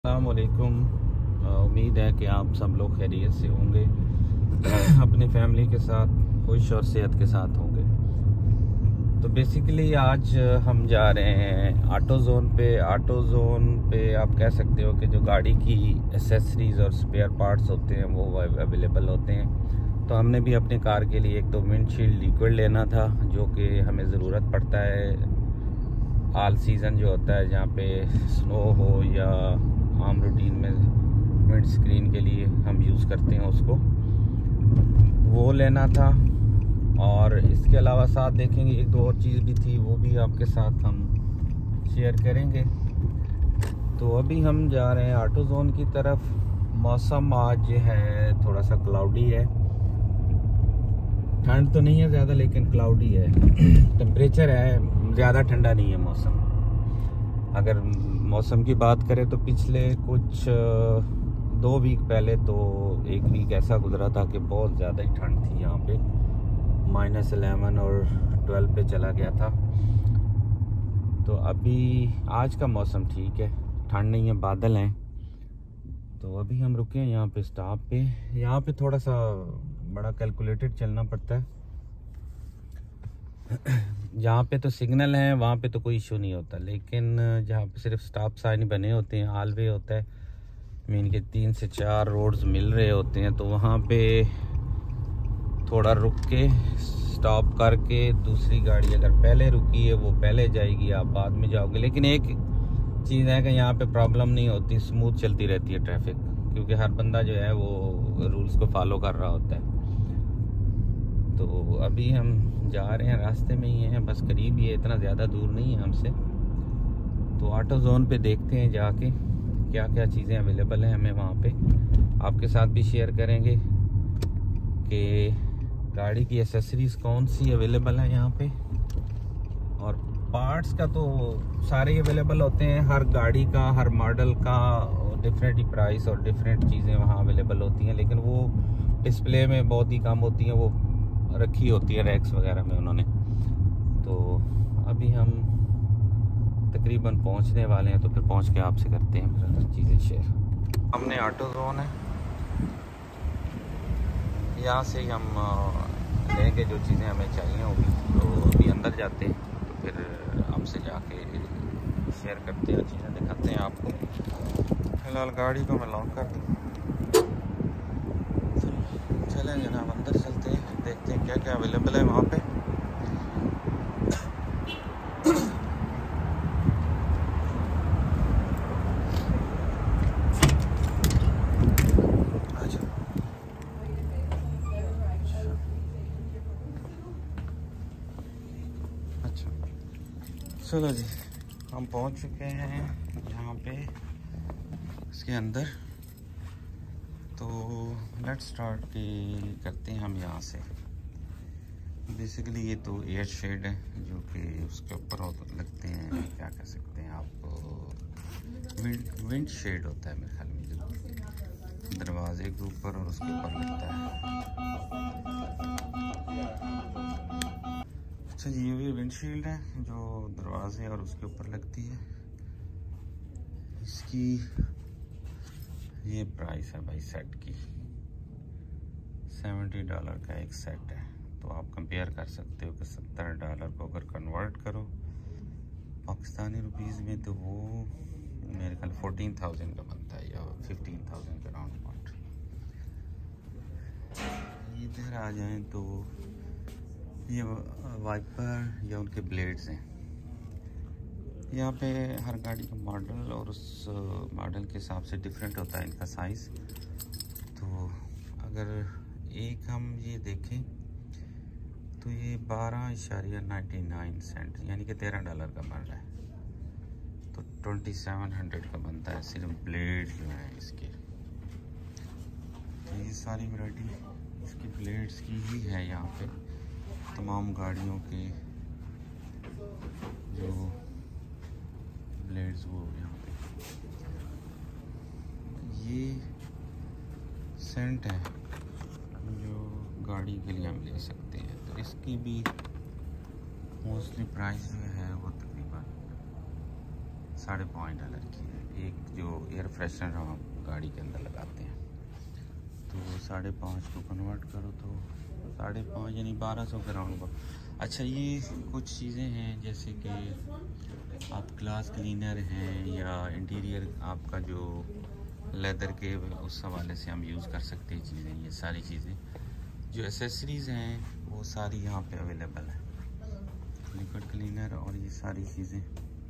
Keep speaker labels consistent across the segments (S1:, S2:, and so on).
S1: अस्सलाम वालेकुम। उम्मीद है कि आप सब लोग खैरियत से होंगे, अपनी फैमिली के साथ खुश और सेहत के साथ होंगे। तो बेसिकली आज हम जा रहे हैं ऑटो ज़ोन पे आप कह सकते हो कि जो गाड़ी की एसेसरीज़ और स्पेयर पार्ट्स होते हैं वो अवेलेबल होते हैं। तो हमने भी अपनी कार के लिए एक तो विंडशील्ड लिक्विड लेना था, जो कि हमें ज़रूरत पड़ता है ऑल सीज़न जो होता है, जहाँ पे स्नो हो या आम रूटीन में विंड स्क्रीन के लिए हम यूज़ करते हैं उसको, वो लेना था। और इसके अलावा साथ देखेंगे एक दो और चीज़ भी थी, वो भी आपके साथ हम शेयर करेंगे। तो अभी हम जा रहे हैं ऑटो ज़ोन की तरफ। मौसम आज है थोड़ा सा क्लाउडी है, ठंड तो नहीं है ज़्यादा लेकिन क्लाउडी है। टेम्परेचर है, ज़्यादा ठंडा नहीं है मौसम। अगर मौसम की बात करें तो पिछले कुछ 2 वीक पहले तो एक वीक ऐसा गुजरा था कि बहुत ज़्यादा ही ठंड थी यहाँ पे, -11 और 12 पे चला गया था। तो अभी आज का मौसम ठीक है, ठंड नहीं है, बादल हैं। तो अभी हम रुके हैं यहाँ पे स्टॉप पे। यहाँ पे थोड़ा सा बड़ा कैलकुलेटेड चलना पड़ता है। जहाँ पे तो सिग्नल है वहाँ पे तो कोई इशू नहीं होता, लेकिन जहाँ पे सिर्फ स्टॉप साइन बने होते हैं, हाईवे होता है, मीन के 3 से 4 रोड्स मिल रहे होते हैं, तो वहाँ पे थोड़ा रुक के स्टॉप करके दूसरी गाड़ी अगर पहले रुकी है वो पहले जाएगी, आप बाद में जाओगे। लेकिन एक चीज़ है कि यहाँ पे प्रॉब्लम नहीं होती, स्मूथ चलती रहती है ट्रैफिक, क्योंकि हर बंदा जो है वो रूल्स को फॉलो कर रहा होता है। तो अभी हम जा रहे हैं, रास्ते में ही हैं, बस करीब ही है, इतना ज़्यादा दूर नहीं है हमसे। तो ऑटो ज़ोन पे देखते हैं जाके क्या क्या चीज़ें अवेलेबल हैं हमें वहाँ पे। आपके साथ भी शेयर करेंगे कि गाड़ी की एसेसरीज़ कौन सी अवेलेबल है यहाँ पे। और पार्ट्स का तो सारे अवेलेबल होते हैं, हर गाड़ी का, हर मॉडल का डिफरेंट ही प्राइस और डिफरेंट चीज़ें वहाँ अवेलेबल होती हैं, लेकिन वो डिस्प्ले में बहुत ही कम होती हैं, वो रखी होती है रैक्स वगैरह में उन्होंने। तो अभी हम तकरीबन पहुंचने वाले हैं, तो फिर पहुंच के आपसे करते हैं फिर चीज़ें शेयर। हमने ऑटो ज़ोन है, यहाँ से ही हम लेंगे जो चीज़ें हमें चाहिए होगी। तो अभी अंदर जाते हैं, तो फिर आपसे जाके शेयर करते हैं, चीज़ें दिखाते हैं आपको। फिलहाल गाड़ी को मैं लॉक कर दूँ। चलें जनाब, अंदर चलते हैं, देखते हैं क्या क्या अवेलेबल है वहाँ पे। अच्छा चलो जी, हम पहुँच चुके हैं यहाँ पे इसके अंदर। तो लेट्स स्टार्ट करते हैं हम यहाँ से। बेसिकली ये तो एयर शेड है जो कि उसके ऊपर लगते हैं, क्या कह सकते हैं आप, विंड शेड होता है मेरे ख्याल में, जो दरवाजे के ऊपर और उसके ऊपर लगता है। अच्छा जी, ये विंडशील्ड है जो दरवाजे और उसके ऊपर लगती है। इसकी ये प्राइस है भाई सेट की, $70 का एक सेट है। तो आप कंपेयर कर सकते हो कि $70 को अगर कन्वर्ट करो पाकिस्तानी रुपीज़ में, तो वो मेरे ख्याल 14,000 का बनता है या 15,000 के राउंड अबाउट। इधर आ जाएं तो ये वाइपर या उनके ब्लेड्स हैं। यहाँ पे हर गाड़ी का मॉडल और उस मॉडल के हिसाब से डिफरेंट होता है इनका साइज़। तो अगर एक हम ये देखें तो ये 12.99 सेंट यानी कि $13 का बन रहा है, तो 2700 का बनता है सिर्फ ब्लेड जो है इसके। तो ये सारी वैरायटी इसकी ब्लेड्स की ही है यहाँ पे, तमाम गाड़ियों के जो ब्लेड्स वो यहाँ पे। ये सेंट है जो गाड़ी के लिए हम ले सकते हैं। तो इसकी भी मोस्टली प्राइस जो है वो तकरीबन $5.5 की है, एक जो एयर फ्रेशनर हम गाड़ी के अंदर लगाते हैं। तो 5.5 को कन्वर्ट करो तो 5.5 यानी 1200 के राउंड पर। अच्छा, ये कुछ चीज़ें हैं जैसे कि आप ग्लास क्लीनर हैं या इंटीरियर आपका जो लेदर के उस हवाले से हम यूज़ कर सकते हैं चीज़ें। ये सारी चीज़ें जो एसेसरीज़ हैं वो सारी यहाँ पे अवेलेबल है। लिक्विड क्लीनर और ये सारी चीज़ें।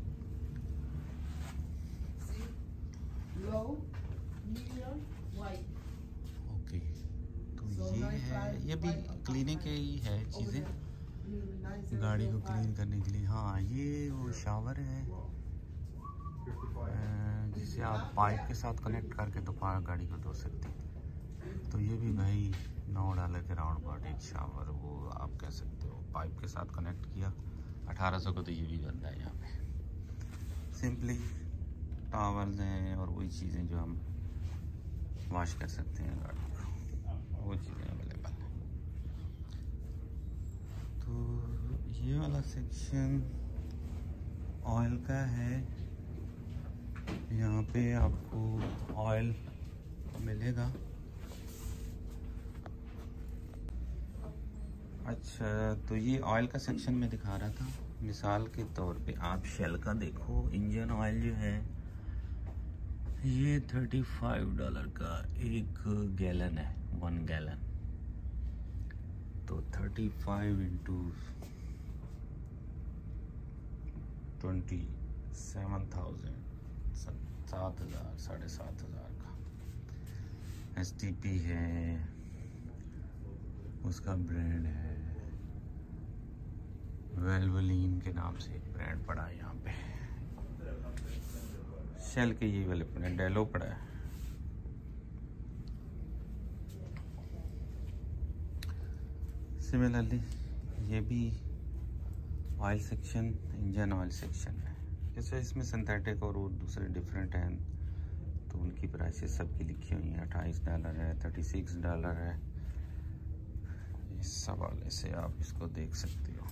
S1: ओके, तो ये है, ये भी क्लीनिंग के ही है चीज़ें गाड़ी को क्लीन करने के लिए। हाँ, ये वो शावर है जिसे आप पाइप के साथ कनेक्ट करके दोबारा गाड़ी को धो सकते हैं। तो ये भी भाई $9 के राउंड अबाउट एक शावर, वो आप कह सकते हो पाइप के साथ कनेक्ट किया। 1800 को तो ये भी बनता है यहाँ पे। सिंपली टॉवल्स हैं और वही चीज़ें जो हम वॉश कर सकते हैं गाड़ी को, वो चीज़ें अवेलेबल हैं। तो ये वाला सेक्शन ऑयल का है। यहाँ पे आपको ऑयल मिलेगा। अच्छा, तो ये ऑयल का सेक्शन में दिखा रहा था। मिसाल के तौर पे आप शेल का देखो, इंजन ऑयल जो है ये $35 का 1 गैलन है, 1 गैलन। तो 35 इंटू 27,000, 7,000, 7,500 का STP है, उसका ब्रांड है वेल्वोलिन के नाम से एक ब्रांड पड़ा है यहाँ पे। शेल के ये वाले पड़े, डेलो पड़ा है। सिमिलरली ये भी oil section, engine oil section है। जैसे इसमें सिंथेटिक और दूसरे डिफरेंट हैं, तो उनकी प्राइसेस सबकी लिखी हुई हैं। $28 है, $36 है। इस हवाले से आप इसको देख सकते हो।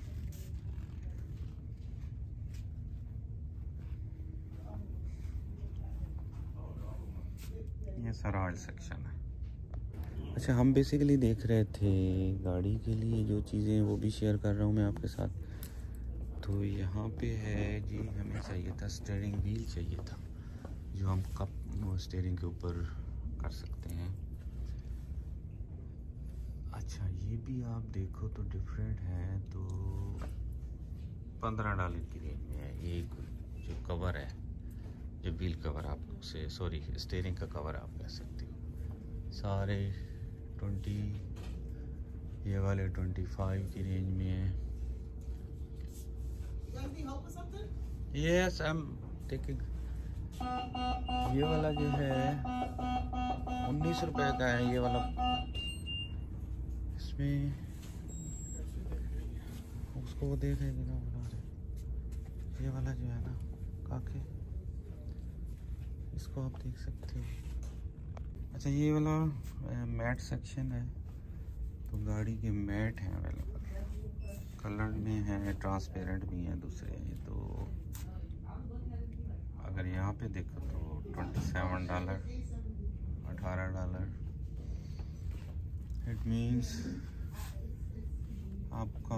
S1: ये सारा ऑयल सेक्शन है। अच्छा, हम बेसिकली देख रहे थे गाड़ी के लिए जो चीज़ें, वो भी शेयर कर रहा हूँ मैं आपके साथ। तो यहाँ पे है जी, हमें चाहिए था स्टीयरिंग व्हील चाहिए था, जो हम कप वो स्टीयरिंग के ऊपर कर सकते हैं। अच्छा, ये भी आप देखो तो डिफरेंट है। तो $15 की रेंज में है। ये जो कवर है, जो व्हील कवर आप उसे, सॉरी स्टीयरिंग का कवर आप कह सकते हो, सारे 20, ये वाले 25 की रेंज में है। Yes, I am taking. ये वाला जो है $19 का है ये वाला। इसमें उसको वो देखेंगे ना बना रहे। ये वाला जो है ना काके, इसको आप देख सकते हो। अच्छा, ये वाला मैट सेक्शन है। तो गाड़ी के मैट हैं अवेलेबल, कलर में है, ट्रांसपेरेंट भी हैं दूसरे। तो अगर यहाँ पे देखो तो $27, $18। इट मीन्स आपका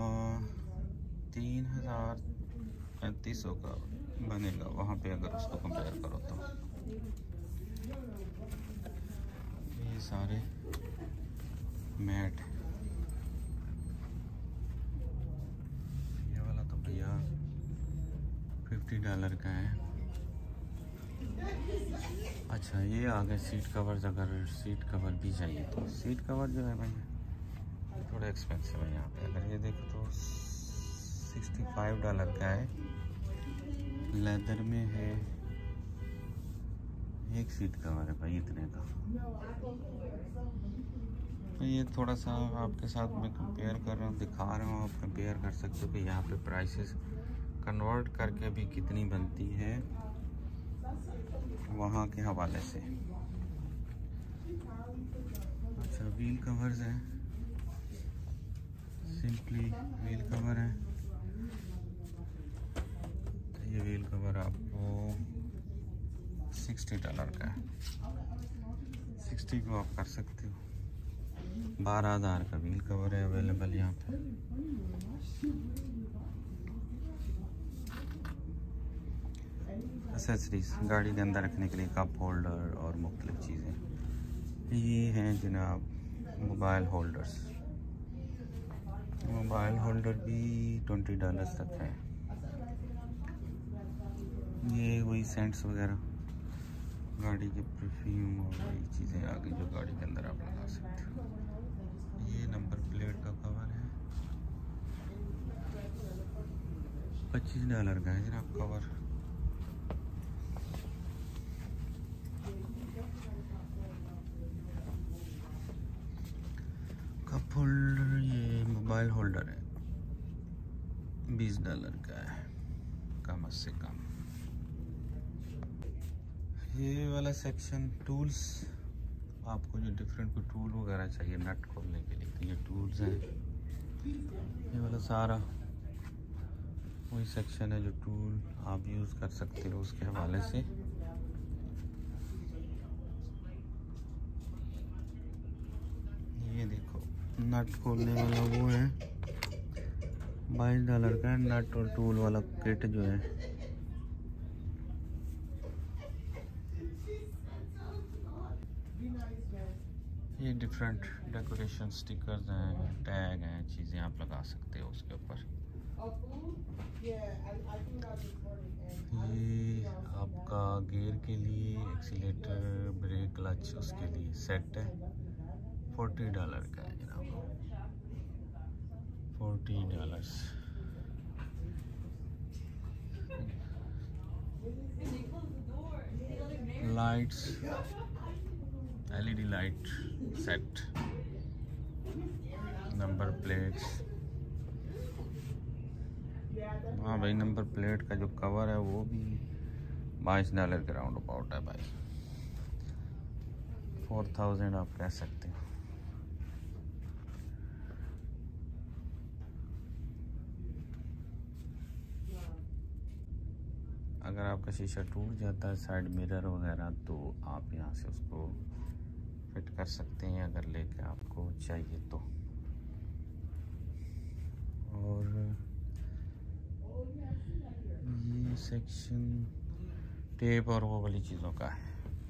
S1: 3,3500 का बनेगा वहाँ पे, अगर उसको कंपेयर करो तो। ये सारे मैट, ये वाला तो भैया $50 का है। अच्छा, ये आ गए सीट कवर्स। अगर सीट कवर भी चाहिए तो सीट कवर जो है भैया थोड़ा एक्सपेंसिव है यहाँ पे। अगर ये देखो तो $65 का है, लेदर में है। एक सीट कवर है भाई इतने का। तो ये थोड़ा सा आपके साथ मैं कंपेयर कर रहा हूँ, दिखा रहा हूँ, आप कंपेयर कर सकते हो कि यहाँ पे प्राइसेस कन्वर्ट करके भी कितनी बनती है वहाँ के हवाले से। अच्छा, व्हील कवर्स हैं, सिंपली व्हील कवर है। तो ये व्हील कवर आपको $60 का है। 60 को आप कर सकते हो। 12,000 का व्हील कवर है अवेलेबल यहाँ पे। एक्सेसरीज गाड़ी के अंदर रखने के लिए कप होल्डर और मुख्तलिफ चीज़ें। ये हैं जनाब मोबाइल होल्डर्स। मोबाइल होल्डर भी $20 तक है। ये वही सेंट्स वगैरह, गाड़ी के परफ्यूम और वही चीज़ें आ गई जो गाड़ी के अंदर आप लगा सकते हो। ये नंबर प्लेट का कवर है, $25 का है जनाब कवर। कप होल्डर, ये मोबाइल होल्डर है, $20 का है कम से कम। ये वाला सेक्शन टूल्स, आपको जो डिफरेंट कोई टूल वगैरह चाहिए नट खोलने के लिए, तो ये टूल्स हैं। ये वाला सारा वही सेक्शन है जो टूल आप यूज़ कर सकते हो उसके हवाले से। ये देखो नट खोलने वाला वो है, $22 का है। नट और टूल वाला किट जो है, ये डिफरेंट डेकोरेशन स्टिकर्स हैं, टैग हैं, चीज़ें आप लगा सकते हो उसके ऊपर। ये आपका गियर के लिए, एक्सीलेटर, ब्रेक, क्लच, उसके लिए सेट है। $40 का है जनाब, $40। Lights, LED light set, number plates. हाँ भाई, नंबर प्लेट का जो कवर है वो भी $22 के राउंड अबाउट है भाई। 4000 आप कह सकते हो। अगर आपका शीशा टूट जाता है, साइड मिरर वगैरह, तो आप यहाँ से उसको फिट कर सकते हैं अगर लेके आपको चाहिए तो। और ये सेक्शन टेप और वो वाली चीज़ों का है।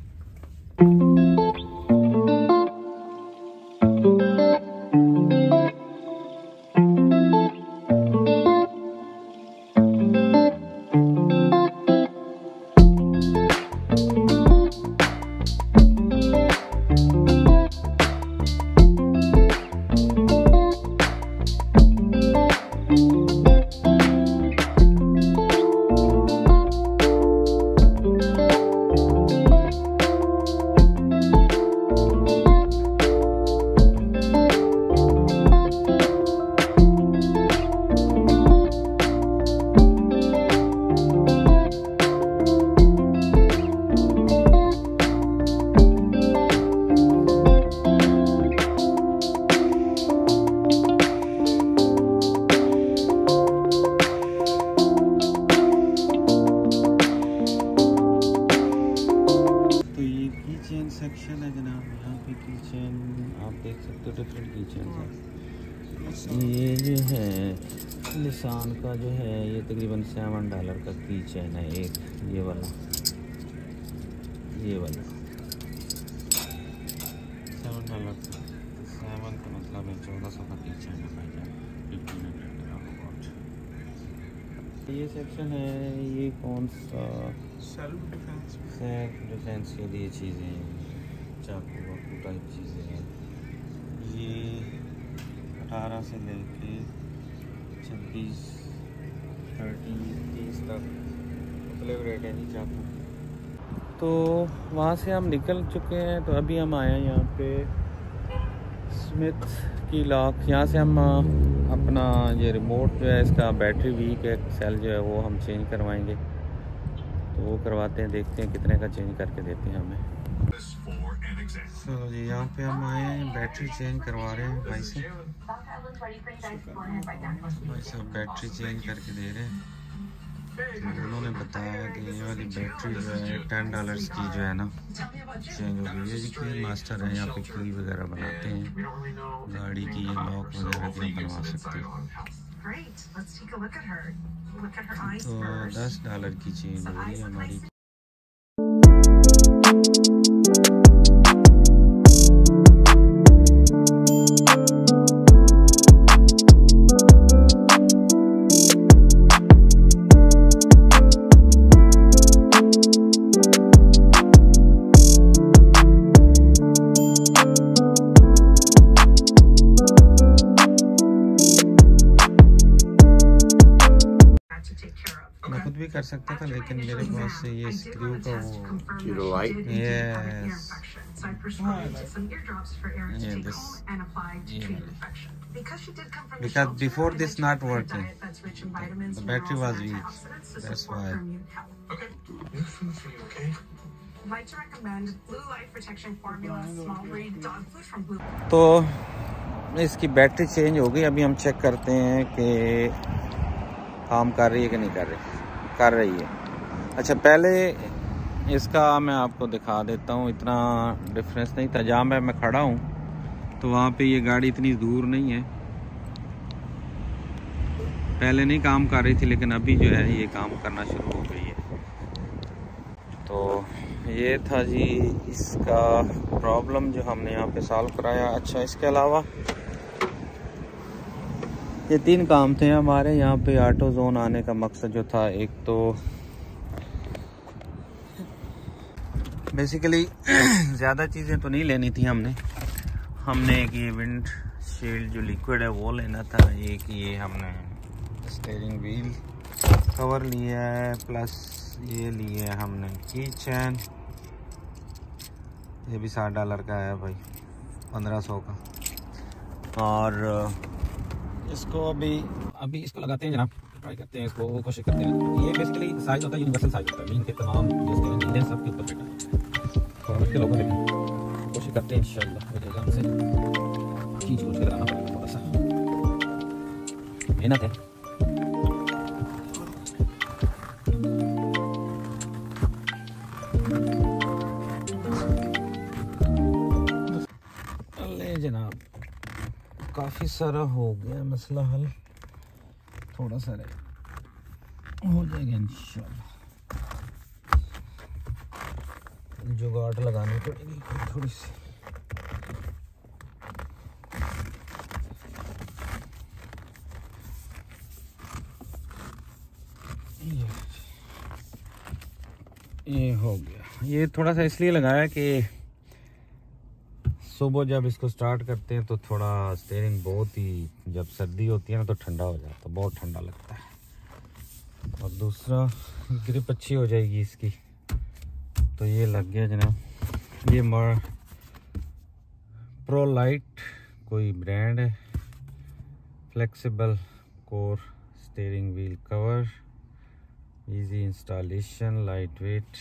S1: सेक्शन है जनाब, यहाँ पे की चेन आप देख सकते हो, डिफरेंट की चेन है। ये जो है निशान का जो है, ये तकरीबन $7 का की चेन है एक, ये वाला $7 का। 7 का मतलब है 1400 का की चेन है भाई, 1500 अबाउट। ये सेक्शन है, ये कौन सा, सेल्फ डिफेंस के लिए चीज़ें, चाकू वाकू टाइप चीज़ें हैं। ये 18 से लेके 26, 30 तक फ्लेवर रेट है जी चाकू। तो वहाँ से हम निकल चुके हैं, तो अभी हम आए हैं यहाँ पे स्मिथ की लॉक। यहाँ से हम अपना ये रिमोट जो है, इसका बैटरी वीक है, सेल जो है वो हम चेंज करवाएंगे। तो वो करवाते हैं, देखते हैं कितने का चेंज करके देते हैं हमें। चलो जी, यहाँ पे हम आए हैं, बैटरी चेंज करवा रहे हैं भाई से। भाई साहब बैटरी चेंज करके दे रहे हैं। उन्होंने बताया कि ये वाली बैटरी जो है $10 की जो है ना चेंज हो गई है। जी क्लीन मास्टर है, यहाँ पे की वगैरह बनाते हैं गाड़ी की, ये लॉक वगैरह भी बनवा सकते हैं। तो $10 की चेंज हो रही है हमारी। मैं खुद भी कर सकता था लेकिन मेरे पास से ये स्क्रू का वो because before this not working, the battery was weak, that's why. तो इसकी बैटरी चेंज हो गई। अभी हम चेक करते हैं कि काम कर रही है कि नहीं कर रही है। अच्छा, पहले इसका मैं आपको दिखा देता हूँ, इतना डिफरेंस नहीं था। जहाँ मैं खड़ा हूँ तो वहाँ पे ये गाड़ी इतनी दूर नहीं है, पहले नहीं काम कर रही थी लेकिन अभी जो है ये काम करना शुरू हो गई है। तो ये था जी इसका प्रॉब्लम जो हमने यहाँ पे सॉल्व कराया। अच्छा, इसके अलावा ये 3 काम थे हमारे यहाँ पे ऑटो जोन आने का मकसद जो था। एक तो बेसिकली ज़्यादा चीज़ें तो नहीं लेनी थी हमने एक ये विंड शील्ड जो लिक्विड है वो लेना था। एक ये हमने स्टीयरिंग व्हील कवर लिया है, प्लस ये लिए हमने की चैन, ये भी $60 का है भाई, 1500 का। और इसको अभी इसको लगाते हैं जनाब, ट्राई करते हैं इसको, कोशिश करते हैं। ये बेसिकली साइज होता है यूनिवर्सल साइज होता है, मीन के तमाम जो स्टीयरिंग सब के ऊपर बैठा है। और के लोगों ने कोशिश करते हैं इंशाल्लाह हो जाएगा। हमसे खींच के लगाना पड़ेगा, थोड़ा सा मेहनत है। जनाब काफ़ी सारा हो गया मसला हल, थोड़ा सा हो जाएगा इंशाल्लाह। जुगाड़ लगानी पड़ेगी थोड़ी सी। ये हो गया। ये थोड़ा सा इसलिए लगाया कि सुबह जब इसको स्टार्ट करते हैं तो थोड़ा स्टीयरिंग बहुत ही, जब सर्दी होती है ना तो ठंडा हो जाता है, बहुत ठंडा लगता है। और दूसरा ग्रिप अच्छी हो जाएगी इसकी। तो ये लग गया जनाब, ये प्रो लाइट कोई ब्रांड है, flexible core steering wheel cover, easy installation, light weight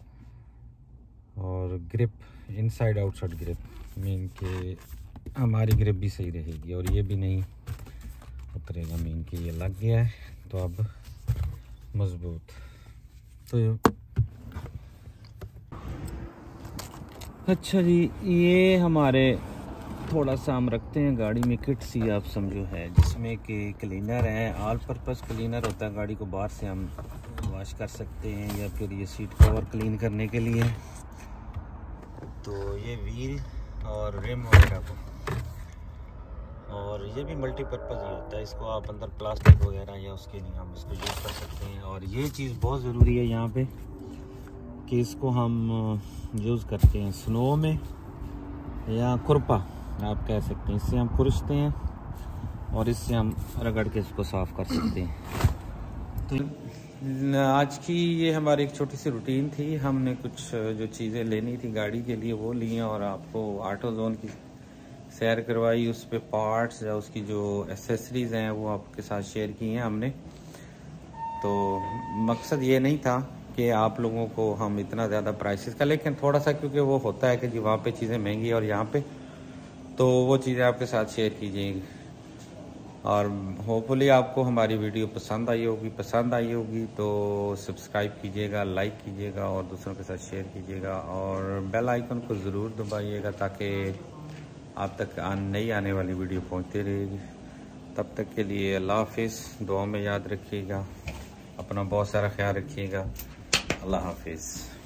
S1: और grip inside outside grip, mean के हमारी ग्रिप भी सही रहेगी और ये भी नहीं उतरेगा। मीन के ये लग गया है तो अब मजबूत। तो अच्छा जी, ये हमारे थोड़ा सा हम रखते हैं गाड़ी में किट सी, आप समझो है, जिसमें कि क्लीनर है, ऑल पर्पस क्लीनर होता है। गाड़ी को बाहर से हम वॉश कर सकते हैं या फिर ये सीट कवर क्लीन करने के लिए। तो ये व्हील और रिम वगैरह को, और ये भी मल्टीपर्पज़ ही होता है। इसको आप अंदर प्लास्टिक वगैरह या उसके लिए हम इसको यूज़ कर सकते हैं। और ये चीज़ बहुत ज़रूरी है यहाँ पे कि इसको हम यूज़ करते हैं स्नो में, या खुरपा आप कह सकते हैं। इससे हम खुरचते हैं और इससे हम रगड़ के इसको साफ़ कर सकते हैं। तो आज की ये हमारी एक छोटी सी रूटीन थी। हमने कुछ जो चीज़ें लेनी थी गाड़ी के लिए वो ली और आपको ऑटो जोन की सैर करवाई, उस पे पार्ट्स या उसकी जो एसेसरीज़ हैं वो आपके साथ शेयर की हैं हमने। तो मकसद ये नहीं था कि आप लोगों को हम इतना ज़्यादा प्राइसेस का, लेकिन थोड़ा सा क्योंकि वो होता है कि जी वहाँ पे चीज़ें महंगी और यहाँ पे, तो वो चीज़ें आपके साथ शेयर की जाएंगी। और होपफुली आपको हमारी वीडियो पसंद आई होगी तो सब्सक्राइब कीजिएगा, लाइक कीजिएगा और दूसरों के साथ शेयर कीजिएगा और बेल आइकन को ज़रूर दबाइएगा ताकि आप तक नई आने वाली वीडियो पहुंचती रहेगी। तब तक के लिए अल्लाह हाफिज़। दुआ में याद रखिएगा, अपना बहुत सारा ख्याल रखिएगा। अल्लाह हाफिज़।